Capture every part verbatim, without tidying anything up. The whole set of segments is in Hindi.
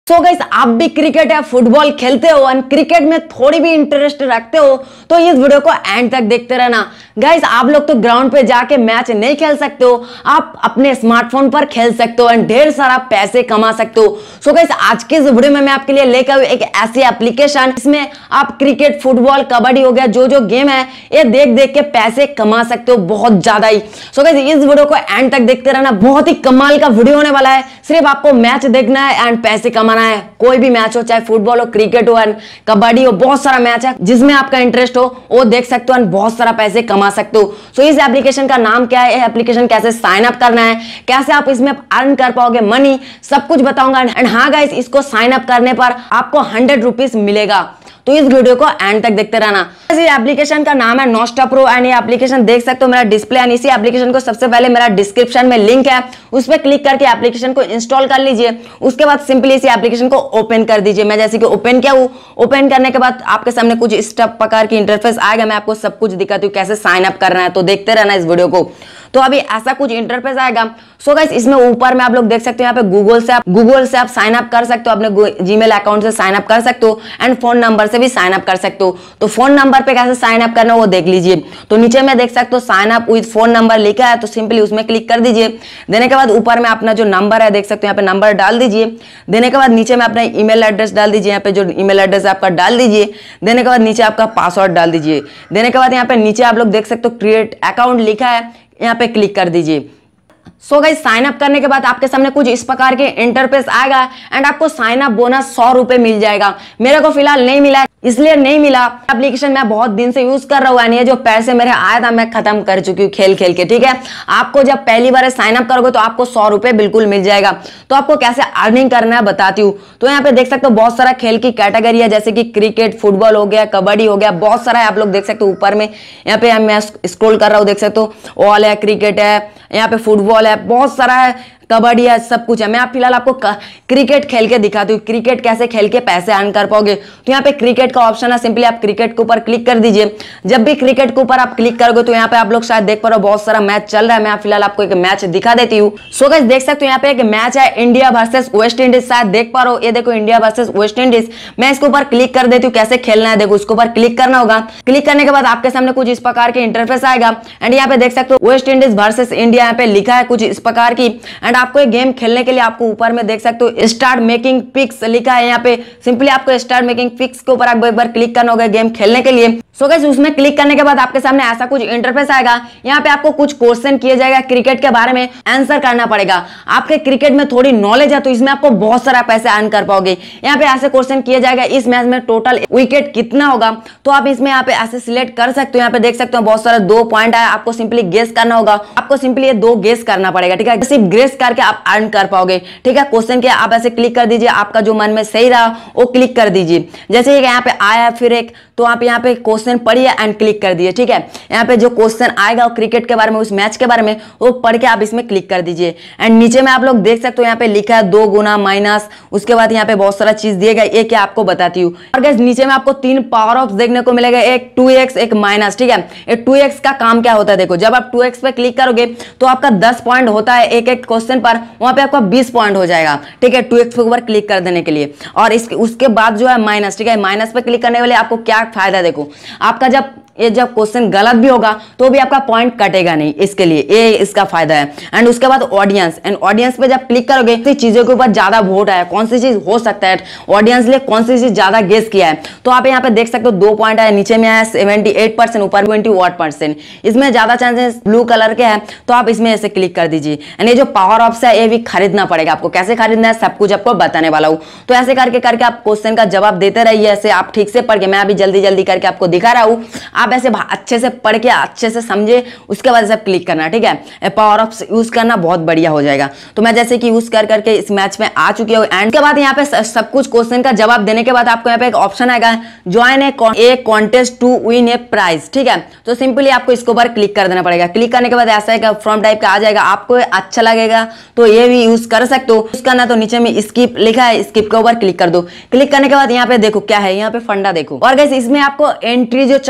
सो गाइस, आप भी क्रिकेट या फुटबॉल खेलते हो और क्रिकेट में थोड़ी भी इंटरेस्ट रखते हो तो इस वीडियो को एंड तक देखते रहना। गाइस, आप लोग तो ग्राउंड पे जाके मैच नहीं खेल सकते हो, आप अपने स्मार्टफोन पर खेल सकते हो और ढेर सारा पैसे कमा सकते हो। सो गाइस, आज के इस वीडियो में मैं आपके लिए लेकर एक ऐसी एप्लीकेशन जिसमें आप क्रिकेट, फुटबॉल, कबड्डी हो गया, जो जो गेम है ये देख देख के पैसे कमा सकते हो बहुत ज्यादा ही। सो गाइस, इस वीडियो को एंड तक देखते रहना, बहुत ही कमाल का वीडियो होने वाला है। सिर्फ आपको मैच देखना है एंड पैसे कमाना है। कोई भी मैच हो, चाहे फुटबॉल हो, क्रिकेट हो, कबड्डी हो, बहुत सारा मैच है जिसमें आपका इंटरेस्ट हो वो देख सकते हो और बहुत सारा पैसे कमा सकते हो। सो इस एप्लीकेशन का नाम क्या है, एप्लीकेशन कैसे साइन अप करना है, कैसे आप इसमें अर्न कर पाओगे मनी, सब कुछ बताऊंगा। एंड हाँ गाइस, इसको साइन अप करने पर आपको हंड्रेड रुपीज मिलेगा, तो इस वीडियो को एंड तक देखते रहना। ये एप्लीकेशन का नाम है नोस्टा प्रो एंड ये एप्लीकेशन देख सकते हो मेरा डिस्प्ले। एंड इसी एप्लीकेशन को सबसे पहले मेरा डिस्क्रिप्शन में लिंक है, उस पर क्लिक करके एप्लीकेशन को इंस्टॉल कर लीजिए। उसके बाद सिंपली इसी एप्लीकेशन को ओपन कर दीजिए। मैं जैसे कि ओपन किया हूं, ओपन करने के बाद आपके सामने कुछ इस प्रकार की इंटरफेस आएगा। मैं आपको सब कुछ दिखाती हूँ कैसे साइन अप करना है, तो देखते रहना इस वीडियो को। तो अभी ऐसा कुछ इंटरफेस आएगा। सो गाइस, इसमें ऊपर में आप लोग देख सकते हो, यहाँ पे गूगल से आप गूगल से आप साइन अप कर सकते हो, अपने जीमेल अकाउंट से साइन अप कर सकते हो एंड फोन नंबर से भी साइन अप कर सकते हो। तो फोन नंबर पे कैसे साइन अप करना है वो देख लीजिए। तो नीचे में देख सकते हो sign up with phone number लिखा है, तो सिंपली उसमें क्लिक कर दीजिए। देने के बाद ऊपर में अपना जो नंबर है देख सकते हो, यहाँ पे नंबर डाल दीजिए। देने के बाद नीचे में अपना ईमेल एड्रेस डाल दीजिए, यहाँ पे जो ईमेल एड्रेस आपका डाल दीजिए। देने के बाद नीचे आपका पासवर्ड डाल दीजिए। देने के बाद यहाँ पे नीचे आप लोग देख सकते हो क्रिएट अकाउंट लिखा है, यहाँ पे क्लिक कर दीजिए। सो गाइस, साइन अप करने के बाद आपके सामने कुछ इस प्रकार के इंटरफेस आएगा एंड आपको साइन अप बोनस सौ रुपए मिल जाएगा। मेरे को फिलहाल नहीं मिला, इसलिए नहीं मिला। एप्लीकेशन मैं बहुत दिन से यूज कर रहा हूँ, यानी जो पैसे मेरे आया था मैं खत्म कर चुकी हूँ खेल खेल के। ठीक है, आपको जब पहली बार साइन अप करोगे तो आपको सौ रुपए बिल्कुल मिल जाएगा। तो आपको कैसे अर्निंग करना है बताती हूँ। तो यहाँ पे देख सकते हो बहुत सारा खेल की कैटेगरी है, जैसे कि क्रिकेट, फुटबॉल हो गया, कबड्डी हो गया, बहुत सारा है। आप लोग देख सकते हो ऊपर में, यहाँ पे मैं स्क्रॉल कर रहा हूँ, देख सकते हो ऑल है, क्रिकेट है, यहाँ पे फुटबॉल है, बहुत सारा है, कबड्डी है, सब कुछ है। मैं आप फिलहाल आपको क्रिकेट खेल के दिखाती हूँ, क्रिकेट कैसे खेल के पैसे अर्न कर पाओगे। तो यहाँ पे क्रिकेट का ऑप्शन है, सिंपली आप क्रिकेट के ऊपर क्लिक कर दीजिए। जब भी क्रिकेट के ऊपर आप क्लिक करोगे तो यहाँ पे आप लोग शायद देख पा रहे हो बहुत सारा मैच चल रहा है। मैं आप फिलहाल आपको एक मैच दिखा देती हूँ। सो गाइस, देख सकते हो यहाँ पे एक मैच है इंडिया वर्सेस वेस्ट इंडीज, शायद देख पा रहे हो। ये देखो इंडिया वर्सेस वेस्ट इंडीज। मैं इसके ऊपर क्लिक कर देती हूँ, कैसे खेलना है देखो। इसके ऊपर क्लिक करना होगा। क्लिक करने के बाद आपके सामने कुछ इस प्रकार के इंटरफेस आएगा एंड यहाँ पे देख सकते हो वेस्ट इंडीज वर्सेस इंडिया, यहाँ पे लिखा है कुछ इस प्रकार की। एंड आपको एक गेम खेलने के लिए आपको ऊपर में देख सकते हो स्टार्ट मेकिंग पिक्स लिखा है, यहाँ पे सिंपली आपको स्टार्ट मेकिंग पिक्स के ऊपर आपको एक बार क्लिक करना होगा गेम खेलने के लिए। सो गाइस, उसमें क्लिक करने के बाद आपके सामने ऐसा कुछ इंटरफेस आएगा। यहाँ पे आपको कुछ क्वेश्चन किए जाएगा क्रिकेट के बारे में, आंसर करना पड़ेगा। आपके क्रिकेट में थोड़ी नॉलेज है तो इसमें आपको बहुत सारा पैसे अर्न कर पाओगे। यहाँ पे ऐसे क्वेश्चन किए जाएगा, इस मैच में टोटल विकेट कितना होगा, तो आप इसमें यहाँ पे ऐसे सिलेक्ट कर सकते हो। यहाँ पे देख सकते हो बहुत सारा दो पॉइंट है, आपको सिंपली गेस करना होगा। आपको सिंपली ये दो गेस करना पड़ेगा, ठीक है, सिर्फ गेस करके आप अर्न कर पाओगे। ठीक है, क्वेश्चन के आप ऐसे क्लिक कर दीजिए, आपका जो मन में सही रहा वो क्लिक कर दीजिए। जैसे यहाँ पे आया फिर एक, तो आप यहाँ पे क्वेश्चन पढ़िए एंड क्लिक कर दीजिए। ठीक है, यहाँ पे जो क्वेश्चन आएगा क्रिकेट के बारे में, उस मैच के बारे में, वो पढ़ के आप इसमें क्लिक कर दीजिए। एंड नीचे में आप लोग देख सकते हो यहाँ पे लिखा है दो गुना माइनस, उसके बाद यहाँ पे बहुत सारा चीज दिएगा, ये क्या आपको बताती हूँ। और गाइस, नीचे में आपको तीन पावर ऑफ देखने को मिलेगा, एक टू एक्स, एक माइनस। ठीक है, ये टू एक्स का काम क्या होता है देखो, जब आप टू एक्स पे क्लिक करोगे तो आपका दस पॉइंट होता है एक एक क्वेश्चन पर, वहां पे आपका बीस पॉइंट हो जाएगा। ठीक है, टू एक्स के ऊपर क्लिक कर देने के लिए। और इसके उसके बाद जो है माइनस। ठीक है, माइनस पे क्लिक करने वाले आपको क्या फायदा देखो, आपका जब ये जब क्वेश्चन गलत भी होगा तो भी आपका पॉइंट कटेगा नहीं, इसके लिए ये इसका फायदा है। एंड उसके बाद ऑडियंस, एंड ऑडियंस पे जब क्लिक करोगे तो चीजों के ऊपर ज्यादा वोट आया, कौन सी चीज हो सकता है ऑडियंस ने कौन सी चीज ज्यादा गेस किया है, तो आप यहाँ पे देख सकते हो दो पॉइंट आया, नीचे में आया सेवेंटी एट परसेंट, ऊपर ट्वेंटी वन परसेंट। इसमें ज्यादा चांसेस ब्लू कलर के हैं, तो आप इसमें ऐसे क्लिक कर दीजिए। एंड ये जो पावर ऑफ है ये भी खरीदना पड़ेगा आपको, कैसे खरीदना है सब कुछ आपको बताने वाला हूँ। तो ऐसे करके करके आप क्वेश्चन का जवाब देते रहिए, ऐसे आप ठीक से पढ़ के, मैं अभी जल्दी जल्दी करके आपको दिखा रहा हूँ, आप ऐसे अच्छे से पढ़ के अच्छे से समझे, उसके बाद सब क्लिक करना। ठीक है, पावर ऑफ यूज करना बहुत बढ़िया हो जाएगा। तो मैं जैसे कि यूज कर करके इस मैच में आ चुकी हूँ। एंड के बाद यहाँ पे सब कुछ क्वेश्चन का जवाब देने के बाद आपको यहाँ पे एक ऑप्शन आएगा, join a contest to win a prize. ठीक है, तो सिंपली आपको इसके ऊपर क्लिक कर देना पड़ेगा। क्लिक करने के बाद ऐसा एक फॉर्म टाइप का आ जाएगा, आपको अच्छा लगेगा तो ये भी यूज कर सकते हो। यूज करना तो नीचे में स्किप लिखा है, स्किप के ऊपर क्लिक कर दो। क्लिक करने के बाद यहाँ पे देखो क्या है, यहाँ पे फंडा देखो। और गाइस, इसमें आपको एंट्री जो चार्ज आप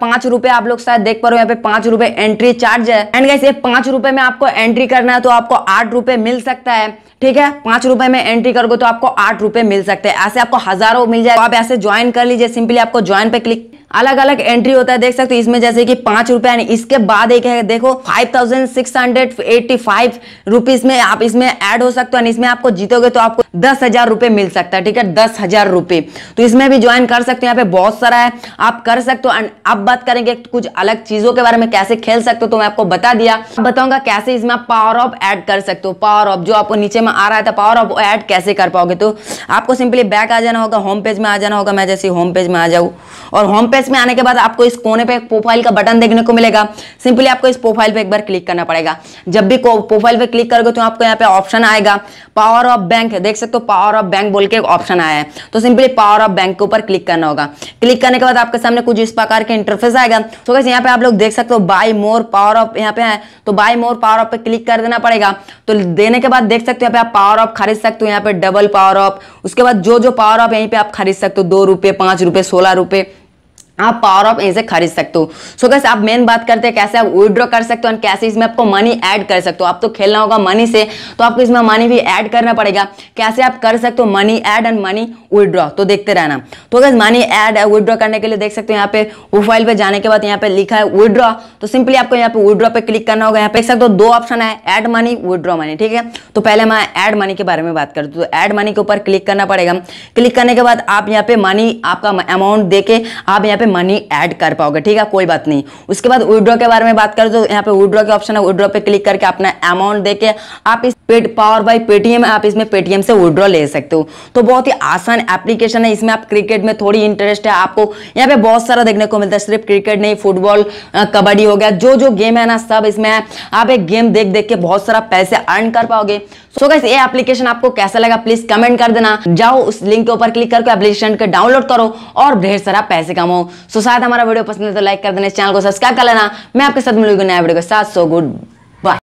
पांच रुपए आप लोग शायद देख पा रहे हो, यहाँ पे पांच रुपए एंट्री चार्ज है। एंड गाइस ये पांच रुपए में आपको एंट्री करना है तो आपको आठ रुपए मिल सकता है, ठीक है। पांच रुपए में एंट्री करोगे तो आपको आठ रुपए मिल सकते हैं, ऐसे आपको हजारों मिल जाए। तो आप ऐसे ज्वाइन कर लीजिए, सिंपली आपको ज्वाइन पे क्लिक, अलग अलग एंट्री होता है देख सकते हो इसमें, जैसे कि पांच रुपए, इसके बाद एक है देखो five thousand six hundred eighty five rupees में आप इसमें ऐड हो सकते हो। इसमें आपको जीतोगे तो आपको दस हजार रुपए मिल सकता है, ठीक है, दस हजार रुपए। तो इसमें भी ज्वाइन कर सकते हो, यहाँ पे बहुत सारा है, आप कर सकते हो। अब बात करेंगे कुछ अलग चीजों के बारे में, कैसे खेल सकते हो तो मैं आपको बता दिया। बताऊंगा कैसे इसमें आप पावर ऑफ ऐड कर सकते हो। पावर ऑफ जो आपको नीचे में आ रहा था, पावर ऑफ ऐड कैसे कर पाओगे, तो आपको सिंपली बैक आ जाना होगा, होम पेज में आ जाना होगा। मैं जैसे होम पेज में आ जाऊं और होम पेज में आने के बाद आपको इस कोने पे एक प्रोफाइल का बटन देखने को मिलेगा, सिंपली आपको इस प्रोफाइल पे एक बार क्लिक करना पड़ेगा। जब भी प्रोफाइल पे क्लिक करोगे तो आपको यहाँ पे ऑप्शन आएगा पावर ऑफ बैंक, देख सकते हो पावर ऑफ बैंक बोल के एक ऑप्शन आया है, तो सिंपली पावर ऑफ बैंक के ऊपर क्लिक करना होगा। क्लिक करने के बाद आपके सामने कुछ इस प्रकार के इंटरफेस आएगा। तो गाइस यहाँ पे आप लोग देख सकते हो बाय मोर पावर ऑफ यहाँ पे है, तो बाय मोर पावर ऑफ पे क्लिक कर देना पड़ेगा। तो देने के बाद देख सकते हो यहाँ पे आप पावर ऑफ खरीद सकते हो, यहाँ पे डबल पावर ऑफ, उसके बाद जो जो पावर ऑफ यहीं पे आप खरीद सकते हो, दो रुपए, पांच रुपए, सोलह रुपए आप पावर ऑफ ऐसे खरीद सकते हो। सो गाइस आप मेन बात करते हैं कैसे आप विड्रॉ कर सकते हो और कैसे इसमें आपको मनी ऐड कर सकते हो। आप तो खेलना होगा मनी से, तो आपको इसमें मनी भी ऐड करना पड़ेगा। कैसे आप कर सकते हो money add and money withdraw, तो देखते रहना। तो गाइस मनी ऐड विड्रॉ करने के लिए देख सकते हो यहाँ पे प्रोफाइल पे जाने के बाद यहाँ पे लिखा है विड्रॉ, तो सिंपली आपको यहाँ पे विड्रॉ पे क्लिक करना होगा। यहाँ पे देख सकते हो दो ऑप्शन है, ऐड मनी, विड्रॉ मनी, ठीक है। तो पहले मैं ऐड मनी के बारे में बात करता हूँ। तो ऐड मनी के ऊपर क्लिक करना पड़ेगा। क्लिक करने के बाद आप यहाँ पे मनी आपका अमाउंट देके आप यहाँ पे मनी ऐड कर पाओगे, ठीक है, कोई बात नहीं। उसके बाद विड्रॉ के बारे में बात करें तो यहाँ पे विड्रॉ के ऑप्शन है, विड्रॉ पे क्लिक करके अपना अमाउंट देके आप इस पेड पावर बाय पेटीएम आप इसमें पेटीएम से विड्रॉ ले सकते हो। तो बहुत ही आसान एप्लीकेशन है। इसमें आप क्रिकेट में थोड़ी इंटरेस्ट है आपको, यहाँ पे बहुत सारा देखने को मिलता है, सिर्फ क्रिकेट नहीं, फुटबॉल, कबड्डी हो गया, जो जो गेम है ना सब इसमें है। आप एक गेम देख देख के बहुत सारा पैसे अर्न कर पाओगे। सो गाइस ये एप्लीकेशन आपको कैसा लगा प्लीज कमेंट कर देना। जाओ उस लिंक के ऊपर क्लिक करके एप्लीकेशन को डाउनलोड करो और ढेर सारा पैसे कमाओ। सो शायद हमारा वीडियो पसंद है तो लाइक कर देना, इस चैनल को सब्सक्राइब कर लेना। मैं आपके साथ मिलूंगी नया वीडियो के साथ। So good.